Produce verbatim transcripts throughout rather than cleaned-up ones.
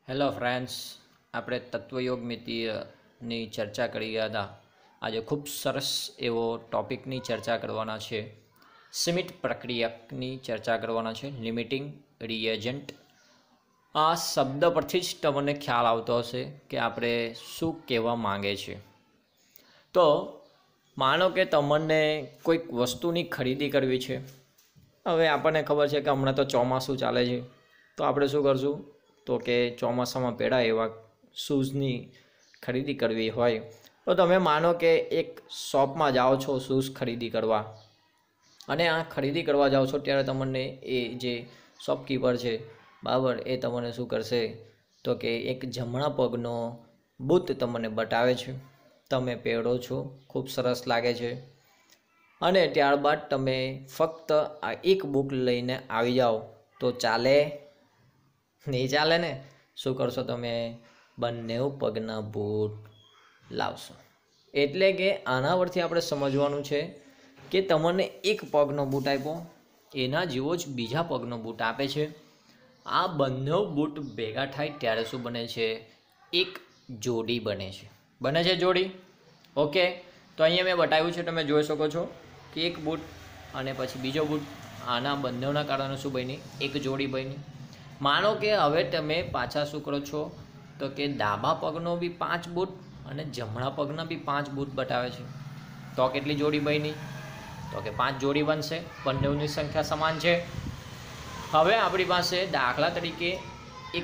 Hello friends, આપણે તત્વયોગમિતિની ચર્ચા કરી ગયા હતા. આજે ખૂબ સરસ એવો ટોપિકની ચર્ચા કરવાના છે. સીમિત પ્રક્રિયકની ચર્ચા કરવાના છે. Limiting reagent. આ શબ્દ પરથી જ તમને ખ્યાલ આવતો હશે કે આપણે શું કહેવા માંગે છે. તો માનો કે તમને કોઈક વસ્તુની ખરીદી કરવી છે. હવે આપણને ખબર છે કે હમણાં તો ચોમાસું ચાલે છે, તો આપણે શું કરશું તો કે ચોમાસામાં પહેરાય એવા શૂઝની ખરીદી કરવી હોય તો તમે માનો કે એક શોપમાં જાઓ છો શૂઝ ખરીદી કરવા, અને આ ખરીદી કરવા જાઓ છો ત્યારે તમને એ જે શોપકીપર છે બરાબર, એ તમને શું કરશે તો કે એક જમણા પગનો બૂટ તમને બતાવે છે. તમે પહેરો છો, ખૂબ સરસ લાગે છે, અને ત્યારબાદ તમે ફક્ત આ એક બૂટ લઈને આવી જાઓ તો ચાલે? નહીં ચાલે ને. શું કરશો તમે? બંને પગના બૂટ લાવશો. એટલે કે આના પરથી આપણે સમજવાનું છે કે તમને એક પગનો બૂટ આપ્યો, એના જેવો જ બીજા પગનો બૂટ આપે છે. આ બંને બૂટ ભેગા થાય ત્યારે શું બને છે? એક જોડી બને છે. બને છે જોડી. ઓકે, તો અહીંયા મેં બતાવ્યું છે, તમે જોઈ શકો છો કે એક બૂટ અને પછી બીજો બૂટ, આના બંનેના કારણે શું બની? એક જોડી બની. માનો કે હવે તમે પાછા શું કરો છો તો કે ડાબા પગનો બી પાંચ બૂટ અને જમણા પગના બી પાંચ બૂટ બતાવે છે. તો કેટલી જોડી બની? તો કે પાંચ જોડી બનશે. બંનેની સંખ્યા સમાન છે. હવે આપણી પાસે દાખલા તરીકે એક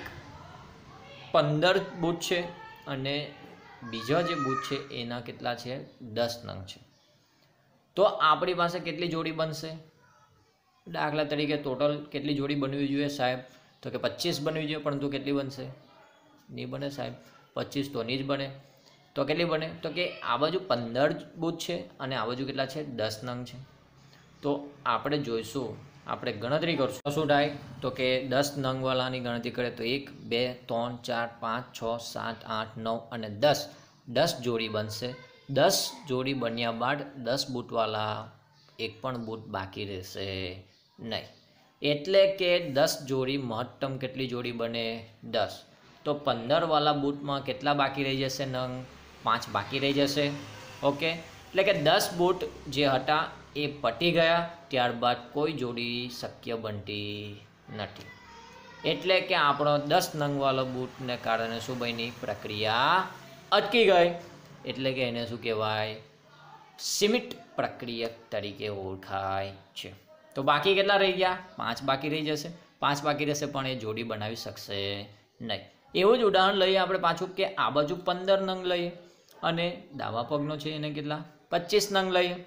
પંદર બૂટ છે અને બીજા જે બૂટ છે એના કેટલા છે? દસ નંગ છે. તો આપણી પાસે કેટલી જોડી બનશે? દાખલા તરીકે ટોટલ કેટલી જોડી બનવી જોઈએ સાહેબ? તો કે પચીસ બનવી જોઈએ, પરંતુ કેટલી બનશે? નહીં બને સાહેબ, પચીસ તો નહીં જ બને. તો કેટલી બને? તો કે આ બાજુ પંદર બૂટ છે અને આ બાજુ કેટલા છે? દસ નંગ છે. તો આપણે જોઈશું, આપણે ગણતરી કરશું શું થાય તો કે દસ નંગવાળાની ગણતરી કરીએ તો એક બે ત્રણ ચાર પાંચ છ સાત આઠ નવ અને દસ દસ જોડી બનશે. દસ જોડી બન્યા બાદ દસ બૂટવાળા એક પણ બૂટ બાકી રહેશે નહીં. એટલે કે દસ જોડી મહત્તમ કેટલી જોડી બને? દસ. તો પંદરવાળા બૂટમાં કેટલા બાકી રહી જશે? નંગ પાંચ બાકી રહી જશે. ઓકે, એટલે કે દસ બૂટ જે હતા એ પતી ગયા, ત્યારબાદ કોઈ જોડી શક્ય બનતી નથી. એટલે કે આપણો દસ નંગવાળો બૂટને કારણે શું બની? પ્રક્રિયા અટકી ગઈ. એટલે કે એને શું કહેવાય? સીમિત પ્રક્રિયક તરીકે ઓળખાય છે. તો બાકી કેટલા રહી ગયા? પાંચ બાકી રહી જશે. પાંચ બાકી રહેશે પણ એ જોડી બનાવી શકશે નહીં. એવું જ ઉદાહરણ લઈએ આપણે પાછું કે આ બાજુ પંદર નંગ લઈએ અને ડાબા પગનો છે એને કેટલા? પચીસ નંગ લઈએ.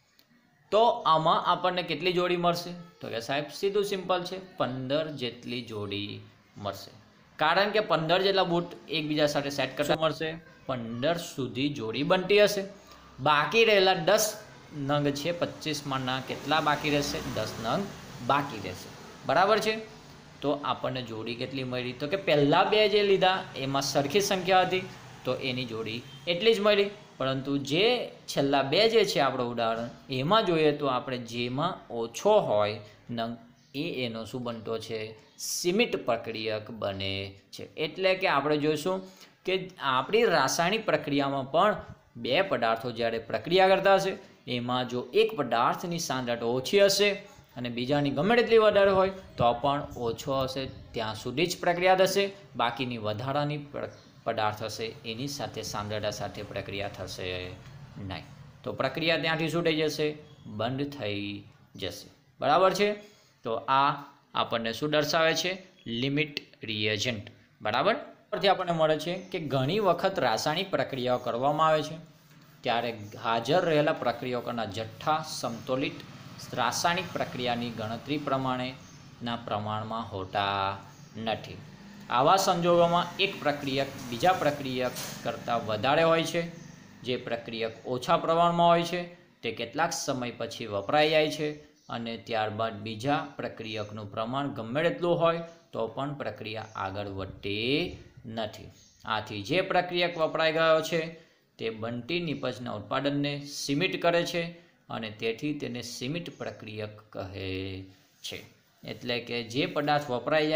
તો આમાં આપણને કેટલી જોડી મળશે? તો કે સાહેબ સીધું સિમ્પલ છે, પંદર જેટલી જોડી મળશે. કારણ કે પંદર જેટલા બૂટ એકબીજા સાથે સેટ કરતા મળશે. પંદર સુધી જોડી બનતી હશે. બાકી રહેલા દસ નંગ છે પચીસમાંના કેટલા બાકી રહેશે? દસ નંગ બાકી રહેશે. બરાબર છે. તો આપણને જોડી કેટલી મળી? તો કે પહેલાં બે જે લીધા એમાં સરખી સંખ્યા હતી તો એની જોડી એટલી જ મળી. પરંતુ જે છેલ્લા બે જે છે આપણો ઉદાહરણ, એમાં જોઈએ તો આપણે જેમાં ઓછો હોય નંગ એ એનો શું બનતો છે? સીમિત પ્રક્રિયક બને છે. એટલે કે આપણે જોઈશું કે આપણી રાસાયણિક પ્રક્રિયામાં પણ બે પદાર્થો જ્યારે પ્રક્રિયા કરતા હશે, એમાં જો એક પદાર્થની સાંદ્રતા ઓછી હશે અને બીજાની ગમે તેટલી વધારે હોય તો પણ ઓછો હશે ત્યાં સુધી જ પ્રક્રિયા થશે. બાકીની વધારાની પદાર્થ હશે એની સાથે સાંદ્રતા સાથે પ્રક્રિયા થશે નહીં. તો પ્રક્રિયા ત્યાંથી શું થઈ જશે? બંધ થઈ જશે. બરાબર છે. તો આ આપણને શું દર્શાવે છે? Limit reagent. બરાબર. પરથી આપણને મળે છે કે ઘણી વખત રાસાયણિક પ્રક્રિયાઓ કરવામાં આવે છે ત્યારે હાજર રહેલા પ્રક્રિયકોના જથ્થા સમતોલિત રાસાયણિક પ્રક્રિયાની ગણતરી પ્રમાણેના પ્રમાણમાં હોતા નથી. આવા સંજોગોમાં એક પ્રક્રિયક બીજા પ્રક્રિયક કરતાં વધારે હોય છે. જે પ્રક્રિયક ઓછા પ્રમાણમાં હોય છે તે કેટલાક સમય પછી વપરાઈ જાય છે અને ત્યારબાદ બીજા પ્રક્રિયકનું પ્રમાણ ગમે તેટલું હોય તો પણ પ્રક્રિયા આગળ વધતી નથી. આથી જે પ્રક્રિયક વપરાઈ ગયો છે તે બનતી નિપજના ઉત્પાદનને સીમિત કરે છે અને તેથી તેને સીમિત પ્રક્રિયક કહે છે. એટલે કે જે પદાર્થ વપરાઈ જાય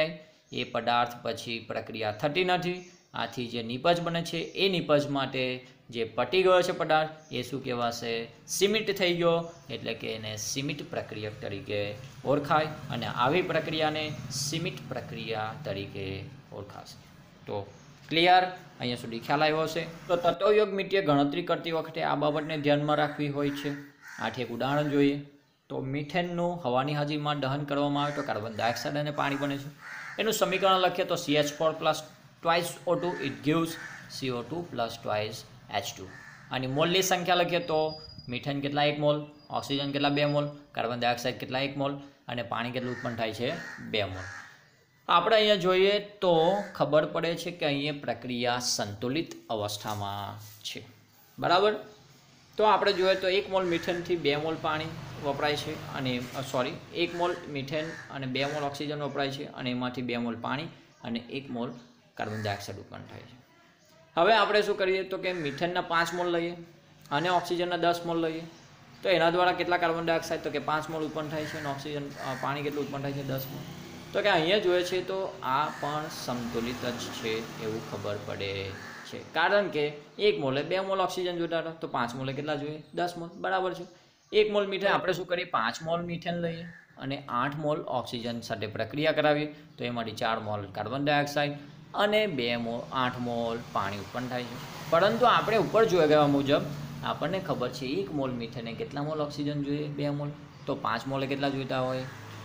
એ પદાર્થ પછી પ્રક્રિયા થતી નથી. આથી જે નિપજ બને છે એ નિપજ માટે જે પટી ગયો છે પદાર્થ એ શું કહેવાશે? સિમિટ થઈ ગયો. એટલે કે એને સિમિટ પ્રક્રિયક તરીકે ઓળખાય અને આવી પ્રક્રિયાને સિમિટ પ્રક્રિયા તરીકે ઓળખાશે. તો ક્લિયર? અહીંયા સુધી ખ્યાલ આવ્યો છે. તો તત્વયોગમિતિએ ગણતરી કરતી વખતે આ બાબતને ધ્યાનમાં રાખવી હોય છે. આથી એક ઉદાહરણ જોઈએ તો મિથેનનું હવાની હાજરીમાં દહન કરવામાં આવે તો કાર્બન ડાયોક્સાઇડ અને પાણી બને છે. એનું સમીકરણ લખીએ તો C H four plus twice O two it gives C O two plus twice H two. અને મોલની સંખ્યા લખીએ તો મિથેન કેટલા એક મોલ, ઓક્સિજન કેટલા બે મોલ, કાર્બન ડાયોક્સાઇડ કેટલા એક મોલ અને પાણી કેટલું ઉત્પન્ન થાય છે? બે મોલ. આપણે અહીંયા જોઈએ તો ખબર પડે છે કે અહીંયા પ્રક્રિયા સંતુલિત અવસ્થામાં છે. બરાબર? તો આપણે જોઈએ તો એક મોલ મિથેનથી બે મોલ પાણી વપરાય છે અને સોરી એક મોલ મિથેન અને બે મોલ ઓક્સિજન વપરાય છે અને એમાંથી બે મોલ પાણી અને એક મોલ કાર્બન ડાયોક્સાઇડ ઉત્પન્ન થાય છે. હવે આપણે શું કરીએ તો કે મિથેનના પાંચ મોલ લઈએ અને ઓક્સિજનના દસ મોલ લઈએ તો એના દ્વારા કેટલા કાર્બન ડાયોક્સાઇડ? તો કે પાંચ મોલ ઉત્પન્ન થાય છે અને ઓક્સિજન પાણી કેટલું ઉત્પન્ન થાય છે? દસ મોલ. તો કે અહીંયા જોઈએ છે તો આ પણ સંતુલિત જ છે એવું ખબર પડે છે. કારણ કે એક મોલે બે મોલ ઓક્સિજન જોઈતા હતા તો પાંચ મોલે કેટલા જોઈએ? દસ મોલ. બરાબર છે. એક મોલ મિથેન આપણે શું કરીએ? પાંચ મોલ મિથેન લઈએ અને આઠ મોલ ઓક્સિજન સાથે પ્રક્રિયા કરાવીએ તો એમાંથી ચાર મોલ કાર્બન ડાયોક્સાઇડ અને બે મોલ આઠ મોલ પાણી ઉત્પન્ન થાય છે. પરંતુ આપણે ઉપર જોયા ગયા મુજબ આપણને ખબર છે એક મોલ મિથેને કેટલા મોલ ઓક્સિજન જોઈએ? બે મોલ. તો પાંચ મોલે કેટલા જોઈતા હોય?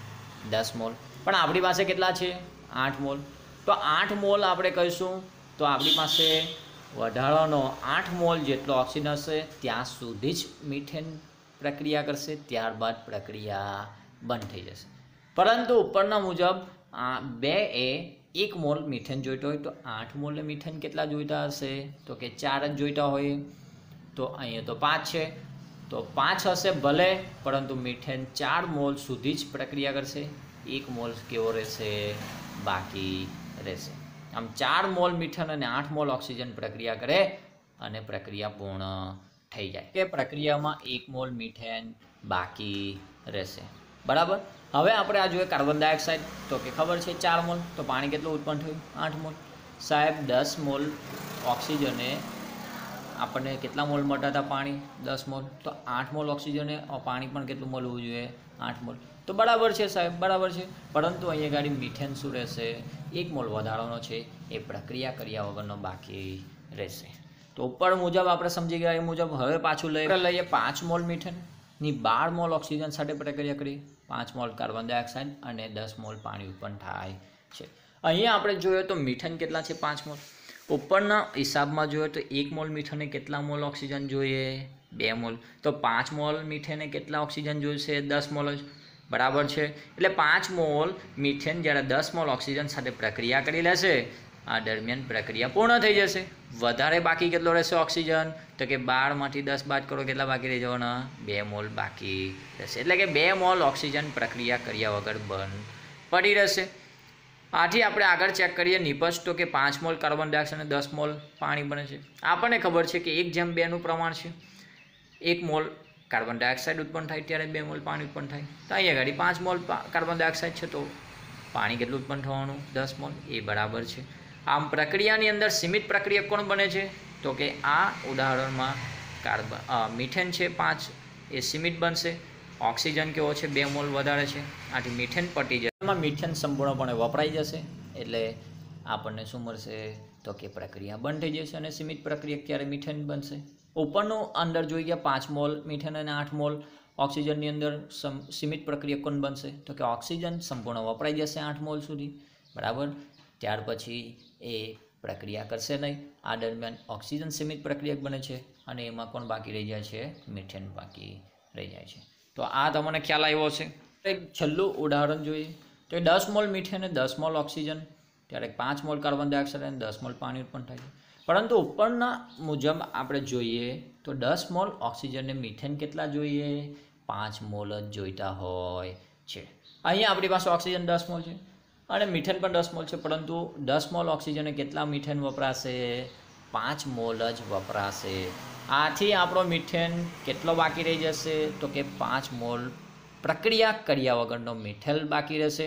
દસ મોલ. પણ આપણી પાસે કેટલા છે? આઠ મોલ. તો આઠ મોલ આપણે કહીશું તો આપણી પાસે વધારાનો આઠ મોલ જેટલો ઓક્સિજન હશે ત્યાં સુધી જ મિથેન પ્રક્રિયા કરશે, ત્યારબાદ પ્રક્રિયા બંધ થઈ જશે. પરંતુ ઉપરના મુજબ આ બે એ એક મોલ મિથેન જોઈતો હોય તો આઠ મોલ મિથેન કેટલા જોઈતા હશે? તો કે ચાર જ જોઈતા હોય. તો અહીંયા તો પાંચ છે તો પાંચ હશે ભલે, પરંતુ મિથેન ચાર મોલ સુધી જ પ્રક્રિયા કરશે. એક મોલ કેવો રહેશે? બાકી રહેશે. આમ ચાર મોલ મિથેન અને આઠ મોલ ઓક્સિજન પ્રક્રિયા કરે અને પ્રક્રિયા પૂર્ણ થઈ જાય કે પ્રક્રિયામાં એક મોલ મિથેન બાકી રહેશે. બરાબર? હવે આપણે આ જોઈએ કાર્બન ડાયોક્સાઇડ તો કે ખબર છે ચાર મોલ. તો પાણી કેટલું ઉત્પન્ન થયું? આઠ મોલ. સાહેબ દસ મોલ ઓક્સિજને આપણને કેટલા મોલ મળતા હતા? પાણી દસ મોલ. તો આઠ મોલ ઓક્સિજને પાણી પણ કેટલું મળવું જોઈએ? આઠ મોલ. તો બરાબર છે સાહેબ, બરાબર છે. પરંતુ અહીંયા ગાડી મિથેન શું રહેશે? એક મોલ વધારાનો છે એ પ્રક્રિયા કર્યા વગરનો બાકી રહેશે. તો ઉપર મુજબ આપણે સમજી ગયા એ મુજબ હવે પાછું લઈ લઈએ પાંચ મોલ મિથેનની બાર મોલ ઓક્સિજન સાથે પ્રક્રિયા કરી, પાંચ મોલ કાર્બન ડાયોક્સાઇડ અને દસ મોલ પાણી ઉત્પન્ન થાય છે. અહીંયા આપણે જોઈએ તો મિથેન કેટલા છે? પાંચ મોલ. ઉપરના હિસાબમાં જોઈએ તો એક મોલ મિથેને કેટલા મોલ ઓક્સિજન જોઈએ? બે મોલ. તો પાંચ મોલ મિથેને કેટલા ઓક્સિજન જોઈશે? દસ મોલ જ. બરાબર છે. એટલે પાંચ મોલ મિથેન જ્યારે દસ મોલ ઓક્સિજન સાથે પ્રક્રિયા કરી લેશે આ દરમિયાન પ્રક્રિયા પૂર્ણ થઈ જશે. વધારે બાકી કેટલો રહેશે ઓક્સિજન? તો કે બારમાંથી દસ બાદ કરો કેટલા બાકી રહી જવાના? બે મોલ બાકી રહેશે. એટલે કે બે મોલ ઓક્સિજન પ્રક્રિયા કર્યા વગર બંધ પડી રહેશે. આથી આપણે આગળ ચેક કરીએ નિપજ તો કે પાંચ મોલ કાર્બન ડાયોક્સાઇડ અને દસ મોલ પાણી બને છે. આપણને ખબર છે કે એક જેમ બેનું પ્રમાણ છે. એક મોલ કાર્બન ડાયોક્સાઇડ ઉત્પન્ન થાય ત્યારે બે મોલ પાણી ઉત્પન્ન થાય. તો અહીંયા આગળ પાંચ મોલ કાર્બન ડાયોક્સાઇડ છે તો પાણી કેટલું ઉત્પન્ન થવાનું? દસ મોલ. એ બરાબર છે. આમ પ્રક્રિયાની અંદર સીમિત પ્રક્રિયક કોણ બને છે? તો કે આ ઉદાહરણમાં કાર્બન મિથેન છે પાંચ એ સીમિત બનશે. ઓક્સિજન કેવો છે? બે મોલ વધારે છે. આથી મિથેન પટી જશે. એમાં મિથેન સંપૂર્ણપણે વપરાઈ જશે એટલે આપણને શું મળશે? તો કે પ્રક્રિયા બંધ થઈ જશે અને સીમિત પ્રક્રિયક ત્યારે મિથેન બનશે. ઉપરનું અંદર જોઈ ગયા પાંચ મોલ મિથેન અને આઠ મોલ ઓક્સિજનની અંદર સીમિત પ્રક્રિયક કોણ બનશે? તો કે ઓક્સિજન સંપૂર્ણ વપરાઈ જશે આઠ મોલ સુધી. બરાબર? ત્યાર પછી એ પ્રક્રિયા કરશે નહીં. આ દરમિયાન ઓક્સિજન સીમિત પ્રક્રિયક બને છે અને એમાં કોણ બાકી રહી જાય છે? મિથેન બાકી રહી જાય છે. તો આ તમને ખ્યાલ આવ્યો છે. એક છેલ્લું ઉદાહરણ જોઈએ તો એ દસ મોલ મિથેન અને દસ મોલ ઓક્સિજન ત્યારે પાંચ મોલ કાર્બન ડાયોક્સાઇડ અને દસ મોલ પાણી ઉત્પન્ન થાય છે. પરંતુ ઉપરના મુજબ આપણે જોઈએ તો દસ મોલ ઓક્સિજનને મિથેન કેટલા જોઈએ? પાંચ મોલ જ જોઈતા હોય છે. અહીંયા આપણી પાસે ઓક્સિજન દસ મોલ છે અને મિથેન પણ દસ મોલ છે, પરંતુ દસ મોલ ઓક્સિજને કેટલા મિથેન વપરાશે? પાંચ મોલ જ વપરાશે. આથી આપણો મિથેન કેટલો બાકી રહી જશે? તો કે પાંચ મોલ પ્રક્રિયા કર્યા વગરનો મિથેન બાકી રહેશે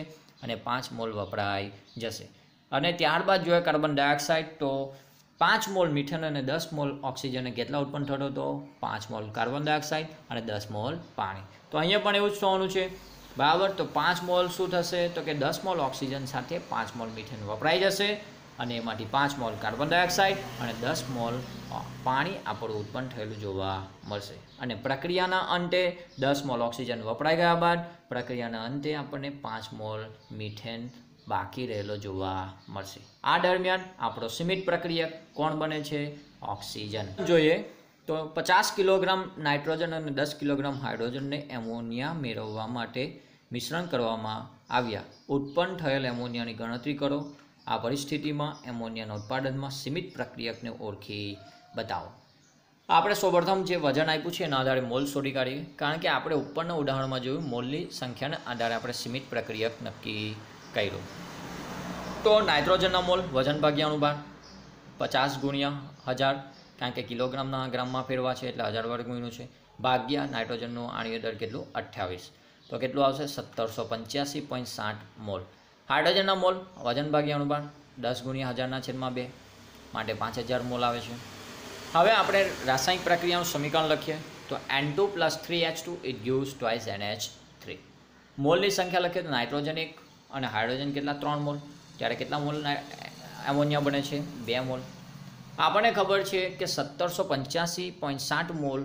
અને પાંચ મોલ વપરાઈ જશે. અને ત્યારબાદ જોઈએ કાર્બન ડાયોક્સાઇડ, તો પાંચ મોલ મીથેન અને દસ મોલ ઓક્સિજન કેટલા ઉત્પન્ન થતો હતો? પાંચ મોલ કાર્બન ડાયોક્સાઇડ અને દસ મોલ પાણી. તો અહીંયા પણ એવું જ થવાનું છે, બરાબર. તો પાંચ મોલ શું થશે? તો કે દસ મોલ ઓક્સિજન સાથે પાંચ મોલ મીથેન વપરાઈ જશે અને એમાંથી પાંચ મોલ કાર્બન ડાયોક્સાઇડ અને દસ મોલ પાણી આપણું ઉત્પન્ન થયેલું જોવા મળશે. અને પ્રક્રિયાના અંતે દસ મોલ ઓક્સિજન વપરાઈ ગયા બાદ પ્રક્રિયાના અંતે આપણને પાંચ મોલ મીથેન બાકી રહેલો જોવા મળશે. આ દરમિયાન આપણો સીમિત પ્રક્રિયક કોણ બને છે? ઓક્સિજન. જોઈએ તો પચાસ કિલોગ્રામ નાઇટ્રોજન અને દસ કિલોગ્રામ હાઇડ્રોજનને એમોનિયા મેળવવા માટે મિશ્રણ કરવામાં આવ્યા. ઉત્પન્ન થયેલ એમોનિયાની ગણતરી કરો. આ પરિસ્થિતિમાં એમોનિયાના ઉત્પાદનમાં સીમિત પ્રક્રિયકને ઓળખી બતાવો. આપણે સૌપ્રથમ જે વજન આપ્યું છે એના આધારે મોલ શોધી કાઢીએ, કારણ કે આપણે ઉપરના ઉદાહરણમાં જોયું મોલની સંખ્યાના આધારે આપણે સીમિત પ્રક્રિયક નક્કી કર્યું. તો નાઇટ્રોજનના મોલ વજન ભાગ્યા અણુભાર પચાસ ગુણ્યા હજાર, કારણ કે કિલોગ્રામના ગ્રામમાં ફેરવા છે એટલે હજાર વર્ગ મીનું છે, ભાગ્યા નાઇટ્રોજનનું આણ્વીય દર કેટલું? અઠ્યાવીસ. તો કેટલું આવશે? સત્તરસો પંચ્યાસી પોઈન્ટ સાઠ મોલ. હાઇડ્રોજનના મોલ વજન ભાગ્યા અણુભાર દસ ગુણ્યા હજારના છેદમાં બે, માટે પાંચ હજાર મોલ આવે છે. હવે આપણે રાસાયણિક પ્રક્રિયાનું સમીકરણ લખીએ તો N two plus three H two it gives twice N H three. મોલની સંખ્યા લખીએ તો નાઇટ્રોજન એક અને હાઇડ્રોજન કેટલા? ત્રણ મોલ. ત્યારે કેટલા મોલ એમોનિયા બને છે? બે મોલ. આપણને ખબર છે કે સત્તરસો પંચ્યાસી પોઈન્ટ સાઠ મોલ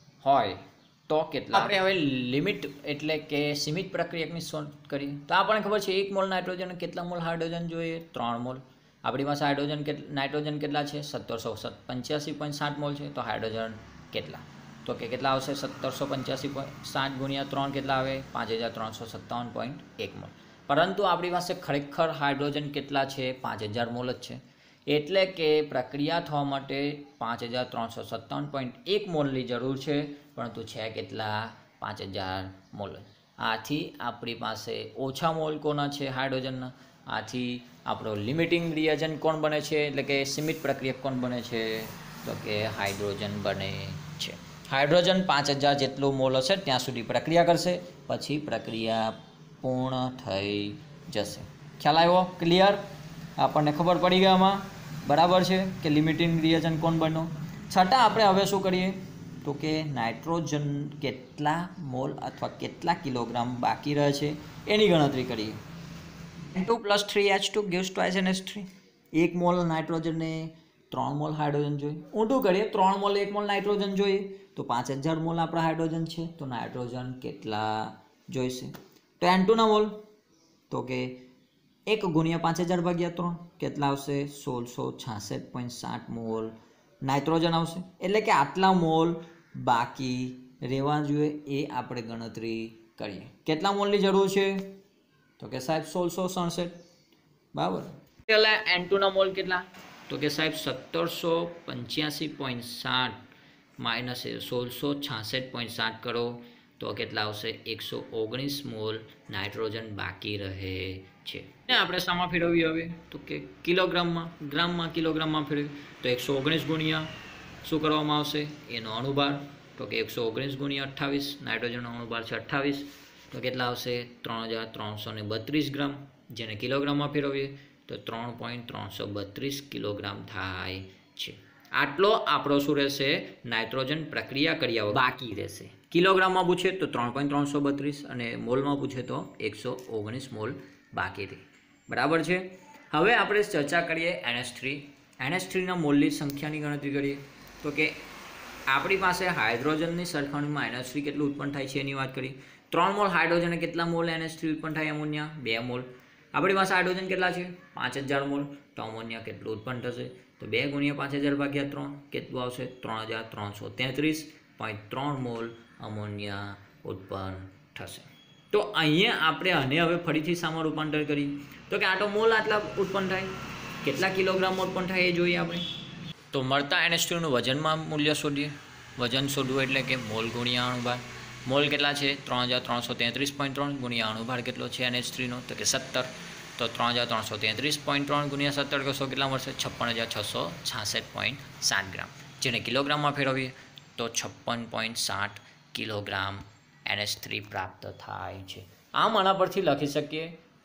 હોય તો કેટલા? આપણે હવે લિમિટ એટલે કે સીમિત પ્રક્રિયકની શોધ કરીએ તો આપણને ખબર છે એક મોલ નાઇટ્રોજન કેટલા મોલ હાઇડ્રોજન જોઈએ? ત્રણ મોલ. આપણી પાસે હાઇડ્રોજન કે નાઇટ્રોજન કેટલા છે? સત્તરસો પંચ્યાસી પોઈન્ટ સાઠ મોલ છે. તો હાઇડ્રોજન કેટલા? તો કે કેટલા આવશે? સત્તરસો પંચ્યાસી પોઈન્ટ સાઠ ગુણ્યા ત્રણ કેટલા આવે? પાંચ હજાર ત્રણસો સત્તાવન પોઈન્ટ એક મોલ. પરંતુ આપણી પાસે ખરેખર હાઇડ્રોજન કેટલા છે? પાંચ હજાર મોલ જ છે. એટલે કે પ્રક્રિયા થવા માટે પાંચ હજાર ત્રણસો સત્તાવન પોઈન્ટ એક મોલની જરૂર છે, પરંતુ છે કેટલા? પાંચ હજાર મોલ. આથી આપણી પાસે ઓછા મોલ કોના છે? હાઇડ્રોજનના. આથી આપણો લિમિટિંગ રિએજન્ટ કોણ બને છે? એટલે કે સીમિત પ્રક્રિયક કોણ બને છે? તો કે હાઇડ્રોજન બને છે. હાઇડ્રોજન પાંચ હજાર જેટલું મોલ હશે ત્યાં સુધી પ્રક્રિયા કરશે, પછી પ્રક્રિયા પૂર્ણ થઈ જશે. ખ્યાલ આવ્યો? ક્લિયર? આપણને ખબર પડી ગઈ આમાં, બરાબર છે કે લિમિટિંગ રિએજન્ટ કોણ બન્યો. છતાં આપણે હવે શું કરીએ તો કે નાઇટ્રોજન કેટલા મોલ અથવા કેટલા કિલોગ્રામ બાકી રહે છે એની ગણતરી કરીએ. N two plus three H two gives twice N H three. એક મોલ નાઇટ્રોજનને ત્રણ મોલ હાઇડ્રોજન જોઈએ. ઊંધું કરીએ, ત્રણ મોલ એક મોલ નાઇટ્રોજન જોઈએ તો પાંચ હજાર મોલ આપણા હાઇડ્રોજન છે, તો નાઇટ્રોજન કેટલા જોઈશે? તો એન ટુના મોલ તો કે એક ગુણ્યા પાંચ હજાર ભાગ્યા ત્રણ કેટલા આવશે? સોળસો છાસઠ પોઈન્ટ સાઠ મોલ નાઇટ્રોજન આવશે. એટલે કે આટલા મોલ બાકી રહેવા જોઈએ એ આપણે ગણતરી કરીએ. કેટલા મોલની જરૂર છે? તો કે સાહેબ સોળસો સડસઠ. બરાબર. પેલા એન ટુના મોલ કેટલા? તો કે સાહેબ સત્તરસો પંચ્યાસી પોઈન્ટ સાઠ માઇનસ સોળસો છાસઠ પોઈન્ટ સાઠ કરો તો કેટલા આવશે? એકસો ઓગણીસ મોલ નાઇટ્રોજન બાકી રહે છે. ને આપણે શામાં ફેરવીએ હવે? તો કે કિલોગ્રામમાં, ગ્રામમાં કિલોગ્રામમાં ફેરવીએ તો એકસો ઓગણીસ ગુણ્યા શું કરવામાં આવશે? એનો અણુભાર. તો કે એકસો ઓગણીસ ગુણ્યા અઠ્ઠાવીસ, નાઇટ્રોજનનો અણુભાર છે અઠ્ઠાવીસ, તો કેટલા આવશે? ત્રણ હજાર ત્રણસો ને બત્રીસ ગ્રામ. જેને કિલોગ્રામમાં ફેરવીએ તો ત્રણ પોઈન્ટ ત્રણસો બત્રીસ કિલોગ્રામ થાય છે. આટલો આપણો શું રહેશે? નાઇટ્રોજન પ્રક્રિયા કર્યા બાકી રહેશે. કિલોગ્રામમાં પૂછે તો ત્રણ પોઈન્ટ ત્રણસો બત્રીસ અને મોલમાં પૂછે તો એકસો ઓગણીસ મોલ બાકી રહે. બરાબર છે. હવે આપણે ચર્ચા કરીએ N H three. N H થ્રીના મોલની સંખ્યાની ગણતરી કરીએ તો કે આપણી પાસે હાઇડ્રોજનની સરખામણીમાં એન એચ થ્રી કેટલું ઉત્પન્ન થાય છે એની વાત કરીએ. ત્રણ મોલ હાઇડ્રોજન કેટલા મોલ એન એચ થ્રી ઉત્પન્ન થાય? એમોનિયા બે મોલ. આપણી પાસે હાઇડ્રોજન કેટલા છે? પાંચ હજાર મોલ. તો અમોનિયા કેટલું ઉત્પન્ન થશે? તો બે ગુણ્યા પાંચ હજાર ભાગ્યા ત્રણ કેટલું આવશે? ત્રણ હજાર ત્રણસો તેત્રીસ પોઈન્ટ ત્રણ મોલ અમોનિયા ઉત્પન્ન થશે. તો અહીંયા આપણે આને હવે ફરીથી શામાં રૂપાંતર કરીએ તો કે આટલો મોલ આટલા ઉત્પન્ન થાય, કેટલા કિલોગ્રામ ઉત્પન્ન થાય એ જોઈએ આપણે. તો મળતા એન એચ થ્રીનું વજનમાં મૂલ્ય શોધીએ. વજન શોધવું એટલે કે મોલ ગુણ્યા અણુભાર. મોલ કેટલા છે? ત્રણ હજાર ત્રણસો તેત્રીસ પોઈન્ટ ત્રણ ગુણ્યા અણુભાર કેટલો છે એન એચ થ્રીનો? તો કે સત્તર. તો ત્રણ હજાર ત્રણસો તેત્રીસ પોઈન્ટ ત્રણ ગુણ્યા સત્તર કરશો કેટલા મળશે? છપ્પન હજાર છસો છાસઠ પોઈન્ટ સાત ગ્રામ. જેને કિલોગ્રામમાં ફેરવીએ તો છપ્પન પોઈન્ટ સાઠ કિલોગ્રામ એન એચ થ્રી પ્રાપ્ત થાય છે. આમ આના પરથી લખી શકીએ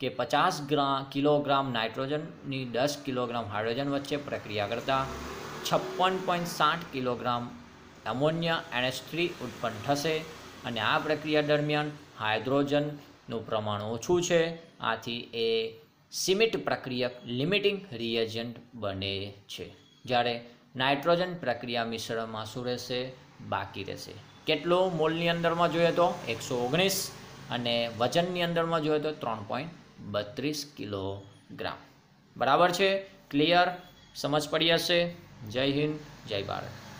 કે પચાસ ગ્રામ કિલોગ્રામ નાઇટ્રોજનની દસ કિલોગ્રામ હાઇડ્રોજન વચ્ચે પ્રક્રિયા કરતાં છપ્પન પોઈન્ટ સાઠ કિલોગ્રામ એમોનિયા એનએચ થ્રી ઉત્પન્ન થશે અને આ પ્રક્રિયા દરમિયાન હાઇડ્રોજનનું પ્રમાણ ઓછું છે. આથી એ સીમિત પ્રક્રિયક લિમિટિંગ રિએજન્ટ બને છે. જ્યારે નાઇટ્રોજન પ્રક્રિયા મિશ્રણમાં શું રહેશે? બાકી રહેશે. કેટલું મોલની અંદરમાં જોઈએ તો એકસો ઓગણીસ અને વજનની અંદરમાં જોઈએ તો ત્રણ પોઈન્ટ બત્રીસ કિલોગ્રામ. બરાબર છે? ક્લિયર? સમજ પડી હશે? જય હિન્દ, જય ભારત.